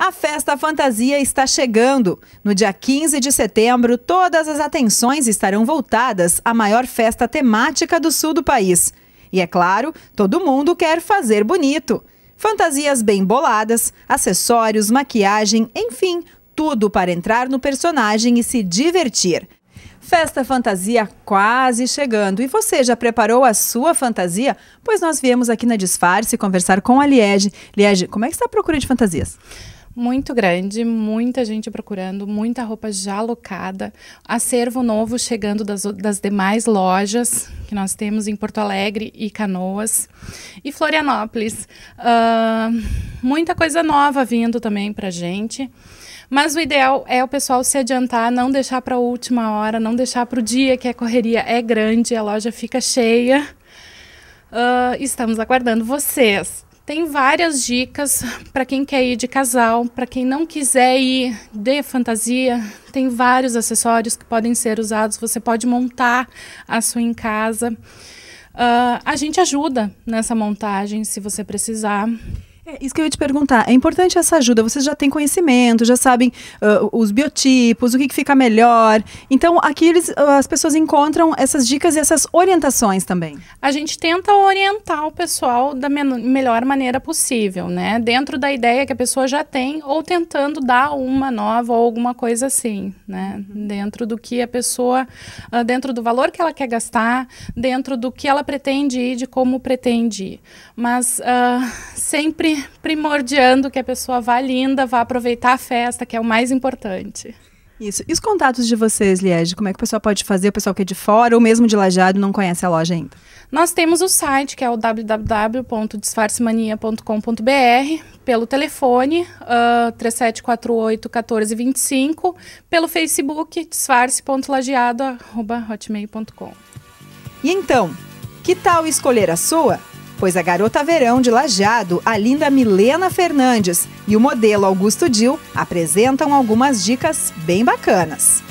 A Festa Fantasia está chegando. No dia 15 de setembro, todas as atenções estarão voltadas à maior festa temática do sul do país. E é claro, todo mundo quer fazer bonito. Fantasias bem boladas, acessórios, maquiagem, enfim, tudo para entrar no personagem e se divertir. Festa Fantasia quase chegando. E você já preparou a sua fantasia? Pois nós viemos aqui na Disfarce conversar com a Liege. Liege, como é que está a procura de fantasias? Muito grande, muita gente procurando, muita roupa já alocada, acervo novo chegando das demais lojas que nós temos em Porto Alegre e Canoas e Florianópolis. Muita coisa nova vindo também pra gente. Mas o ideal é o pessoal se adiantar, não deixar para a última hora, não deixar para o dia que a correria é grande, a loja fica cheia. Estamos aguardando vocês. Tem várias dicas para quem quer ir de casal, para quem não quiser ir de fantasia. Tem vários acessórios que podem ser usados, você pode montar a sua em casa. A gente ajuda nessa montagem, se você precisar. Isso que eu ia te perguntar, é importante essa ajuda, vocês já têm conhecimento, já sabem os biotipos, o que fica melhor, então aqui as pessoas encontram essas dicas e essas orientações também. A gente tenta orientar o pessoal da melhor maneira possível, né, dentro da ideia que a pessoa já tem, ou tentando dar uma nova ou alguma coisa assim, né, dentro do que a pessoa, dentro do valor que ela quer gastar, dentro do que ela pretende ir, de como pretende ir, mas sempre primordiando que a pessoa vá linda, vá aproveitar a festa, que é o mais importante. Isso. E os contatos de vocês, Liege? Como é que o pessoal pode fazer? O pessoal que é de fora ou mesmo de Lajeado não conhece a loja ainda? Nós temos o site, que é o www.disfarceMania.com.br, pelo telefone 3748-1425, pelo Facebook disfarce.lajeado@hotmail.com. E então, que tal escolher a sua? Pois a garota verão de Lajeado, a linda Milena Fernandes e o modelo Augusto Dil apresentam algumas dicas bem bacanas.